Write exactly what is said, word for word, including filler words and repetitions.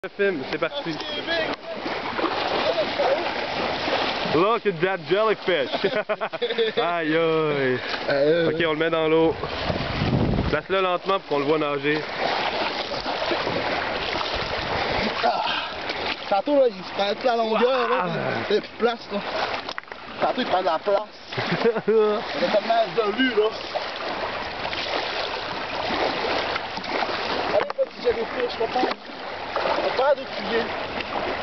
Le film, c'est parti. Look at that jellyfish. Aïe aïe. Ok, on le met dans l'eau. Place-le lentement pour qu'on le voit nager. Ah. Tantôt, là, il se prend toute la longueur, là. Il n'y a plus de place, là. Tantôt, il prend de la place. Il y a tellement de vue, là. Allez, pas de jellyfish, je vais prendre. Je vais prendre d'autres fumées.